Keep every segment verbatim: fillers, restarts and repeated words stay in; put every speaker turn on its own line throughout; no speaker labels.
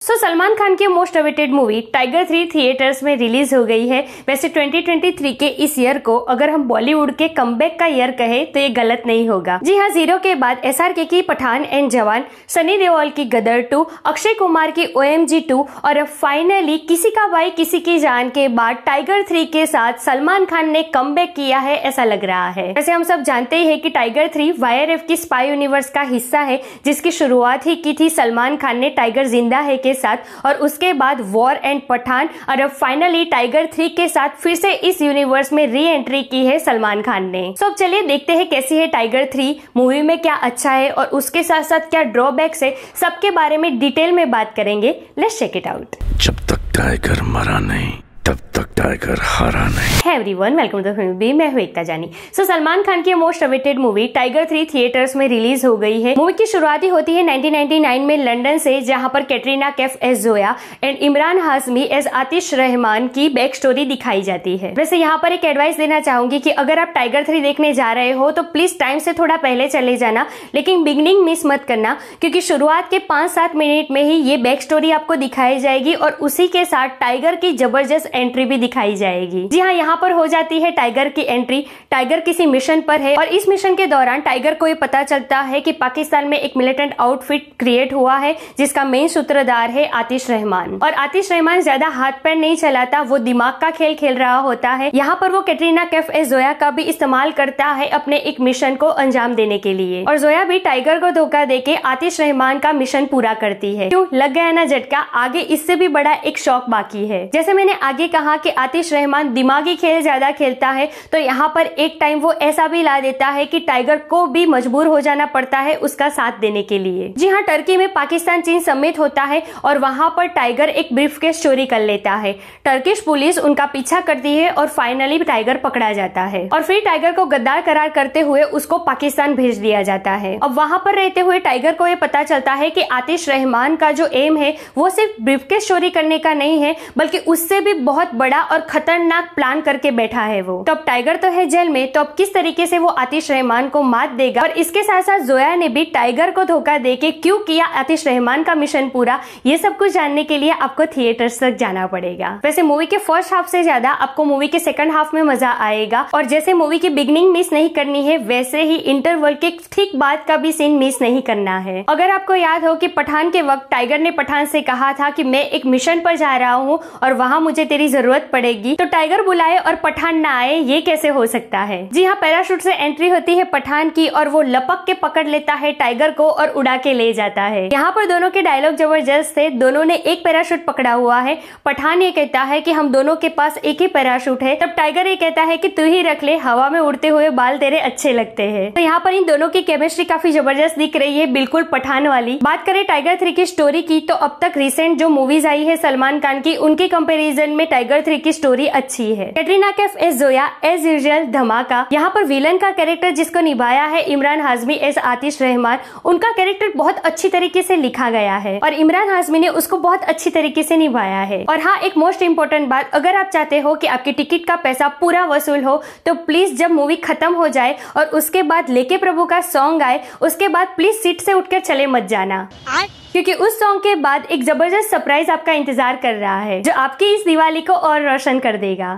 सो so, Salman Khan की most awaited movie Tiger three theatres में release हो गई है। वैसे ट्वेंटी ट्वेंटी थ्री के इस ईयर को अगर हम बॉलीवुड के कमबैक का ईयर कहे तो ये गलत नहीं होगा। जी हाँ, जीरो के बाद एसआरके की पठान एंड जवान, सनी देओल की गदर टू, अक्षय कुमार की ओएमजी टू और अब फाइनली किसी का भाई किसी की जान के बाद टाइगर थ्री के साथ सलमान खान ने कमबैक किया है ऐसा लग रहा है। वैसे हम सब जानते ही है कि टाइगर थ्री वाईआरएफ की स्पाई यूनिवर्स का हिस्सा है, जिसकी शुरुआत ही की थी सलमान खान ने टाइगर जिंदा है के साथ, और उसके बाद वॉर एंड पठान, और अब फाइनली टाइगर थ्री के साथ फिर से इस यूनिवर्स में री एंट्री की है सलमान खान ने। सो अब चलिए देखते हैं कैसी है टाइगर थ्री, मूवी में क्या अच्छा है और उसके साथ साथ क्या ड्रॉबैक्स है, सबके बारे में डिटेल में बात करेंगे। Let's check it out.
जब तक टाइगर मरा नहीं तब तक टाइगर हारा नहीं।
Hey everyone, welcome to the film B, मैं हूं एकता जानी। सो so, सलमान खान की most awaited movie Tiger three theatres में रिलीज हो गई है। मूवी की शुरुआत ही होती है नाइनटीन नाइंटी नाइन में लंदन से, जहां पर Katrina Kaif as Zoya and Imran Hashmi as Aatish Rehman की बैक स्टोरी दिखाई जाती है। वैसे यहाँ पर एक एडवाइस देना चाहूंगी कि अगर आप टाइगर थ्री देखने जा रहे हो तो प्लीज टाइम से थोड़ा पहले चले जाना, लेकिन बिगनिंग मिस मत करना, क्योंकि शुरुआत के पांच सात मिनट में ही ये बैक स्टोरी आपको दिखाई जाएगी और उसी के साथ टाइगर की जबरदस्त एंट्री भी दिखाई जाएगी। जी हाँ, यहाँ पर हो जाती है टाइगर की एंट्री। टाइगर किसी मिशन पर है और इस मिशन के दौरान टाइगर को ये पता चलता है कि पाकिस्तान में एक मिलिटेंट आउटफिट क्रिएट हुआ है जिसका मेन सूत्रधार है आतिश रहमान। और आतिश रहमान ज्यादा हाथ पैर नहीं चलाता, वो दिमाग का खेल खेल रहा होता है। यहाँ पर वो कैटरीना कैफ एज जोया का भी इस्तेमाल करता है अपने एक मिशन को अंजाम देने के लिए, और जोया भी टाइगर को धोखा देके आतिश रहमान का मिशन पूरा करती है। क्यों लग गया ना झटका? आगे इससे भी बड़ा एक शौक बाकी है। जैसे मैंने आगे कहा कि आतिश रहमान दिमागी खेल ज्यादा खेलता है, तो यहाँ पर एक टाइम वो ऐसा भी ला देता है कि टाइगर को भी मजबूर हो जाना पड़ता है उसका साथ देने के लिए। जी हाँ, टर्की में पाकिस्तान चीन समेत होता है और वहां पर टाइगर एक ब्रीफकेस चोरी कर लेता है। टर्किश पुलिस उनका पीछा करती है और फाइनली टाइगर पकड़ा जाता है और फिर टाइगर को गद्दार करार करते हुए उसको पाकिस्तान भेज दिया जाता है। अब वहां पर रहते हुए टाइगर को ये पता चलता है कि आतिश रहमान का जो एम है वो सिर्फ ब्रीफकेस चोरी करने का नहीं है, बल्कि उससे भी बहुत बड़ा और खतरनाक प्लान करके बैठा है वो। तो अब टाइगर तो है जेल में, तो अब किस तरीके से वो आतिश रहमान को मात देगा, और इसके साथ साथ जोया ने भी टाइगर को धोखा देके क्यों किया आतिश रहमान का मिशन पूरा, ये सब कुछ जानने के लिए आपको थिएटर्स तक जाना पड़ेगा। वैसे मूवी के फर्स्ट हाफ से ज्यादा आपको मूवी के सेकंड हाफ में मजा आएगा, और जैसे मूवी की बिगनिंग मिस नहीं करनी है वैसे ही इंटरवल के ठीक बाद का भी सीन मिस नहीं करना है। अगर आपको याद हो कि पठान के वक्त टाइगर ने पठान से कहा था कि मैं एक मिशन पर जा रहा हूँ और वहां मुझे तेरी जरूरत पड़ेगी, तो टाइगर बुलाए और पठान ना आए, ये कैसे हो सकता है? जी हाँ, पैराशूट से एंट्री होती है पठान की और वो लपक के पकड़ लेता है टाइगर को और उड़ा के ले जाता है। यहाँ पर दोनों के डायलॉग जबरदस्त थे। दोनों ने एक पैराशूट पकड़ा हुआ है। पठान ये कहता है कि हम दोनों के पास एक ही पैराशूट है, तब टाइगर ये कहता है कि तू ही रख ले, हवा में उड़ते हुए बाल तेरे अच्छे लगते हैं। तो यहाँ पर इन दोनों की केमिस्ट्री काफी जबरदस्त दिख रही है, बिल्कुल पठान वाली। बात करें टाइगर थ्री की स्टोरी की, तो अब तक रिसेंट जो मूवीज आई है सलमान खान की, उनके कंपेरिजन में टाइगर थ्री की स्टोरी अच्छी है। Katrina Kaif as Zoya as usual धमाका। यहाँ पर विलन का कैरेक्टर जिसको निभाया है इमरान हाशमी एज आतिश रहमान, उनका कैरेक्टर बहुत अच्छी तरीके से लिखा गया है और इमरान हाशमी ने उसको बहुत अच्छी तरीके से निभाया है। और हाँ, एक मोस्ट इम्पोर्टेंट बात, अगर आप चाहते हो कि आपकी टिकट का पैसा पूरा वसूल हो, तो प्लीज जब मूवी खत्म हो जाए और उसके बाद लेके प्रभु का सॉन्ग आए, उसके बाद प्लीज सीट से उठकर चले मत जाना, क्योंकि उस सॉन्ग के बाद एक जबरदस्त सरप्राइज आपका इंतजार कर रहा है जो आपकी इस दिवाली को और रोशन कर देगा।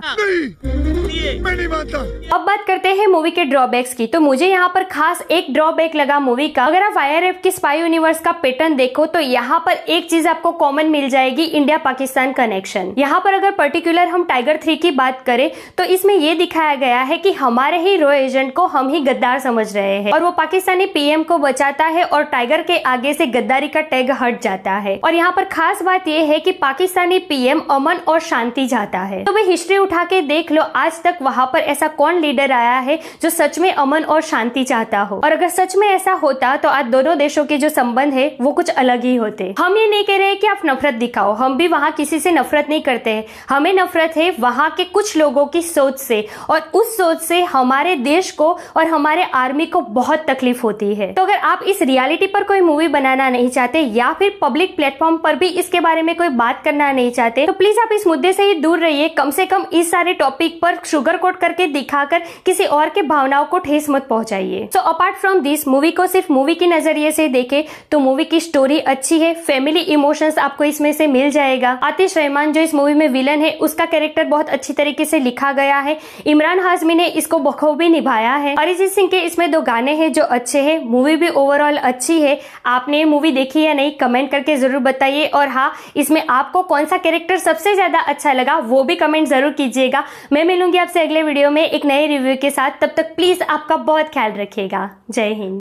नहीं, मैं नहीं मानता।
अब बात करते हैं मूवी के ड्रॉबैक्स की। तो मुझे यहाँ पर खास एक ड्रॉबैक लगा मूवी का। अगर आप वाईआरएफ की स्पाई यूनिवर्स का पैटर्न देखो तो यहाँ पर एक चीज आपको कॉमन मिल जाएगी, इंडिया पाकिस्तान कनेक्शन। यहाँ पर अगर पर्टिकुलर हम टाइगर थ्री की बात करें तो इसमें ये दिखाया गया है कि हमारे ही रो एजेंट को हम ही गद्दार समझ रहे हैं और वो पाकिस्तानी पीएम को बचाता है और टाइगर के आगे से गद्दारी का टैग हट जाता है। और यहाँ पर खास बात यह है कि पाकिस्तानी पीएम अमन और शांति चाहता है। तो वे हिस्ट्री उठा के देख लो, आज तक वहाँ पर ऐसा कौन लीडर आया है जो सच में अमन और शांति चाहता हो। और अगर सच में ऐसा होता तो आज दोनों देशों के जो संबंध है वो कुछ अलग ही होते। हम ये नहीं कह रहे कि आप नफरत दिखाओ, हम भी वहाँ किसी से नफरत नहीं करते हैं। हमें नफरत है वहाँ के कुछ लोगों की सोच से, और उस सोच से हमारे देश को और हमारे आर्मी को बहुत तकलीफ होती है। तो अगर आप इस रियलिटी पर कोई मूवी बनाना नहीं चाहते या फिर पब्लिक प्लेटफॉर्म पर भी इसके बारे में कोई बात करना नहीं चाहते, तो प्लीज आप इस मुद्दे से ही दूर रहिए। कम से कम इस सारे टॉपिक पर शुगर कोट करके दिखाकर किसी और के भावनाओं को ठेस मत पहुंचाइए। So apart from this, movie को सिर्फ मूवी के नजरिए से देखें तो मूवी की स्टोरी अच्छी है, फैमिली इमोशंस आपको इसमें से मिल जाएगा। आतिश रहमान जो इस मूवी में विलन है, उसका कैरेक्टर बहुत अच्छी तरीके से लिखा गया है। इमरान हाशमी ने इसको बखूबी निभाया है। अरिजीत सिंह के इसमें दो गाने हैं जो अच्छे हैं। मूवी भी ओवरऑल अच्छी है। आपने ये मूवी देखी या नहीं कमेंट करके जरूर बताइए, और हाँ, इसमें आपको कौन सा कैरेक्टर सबसे ज्यादा अच्छा लगा वो भी कमेंट जरूर कीजिएगा। मैं मिलूंगी आपसे अगले वीडियो में एक नए रिव्यू के साथ। तब तक प्लीज आपका बहुत ख्याल रखिएगा। जय हिंद।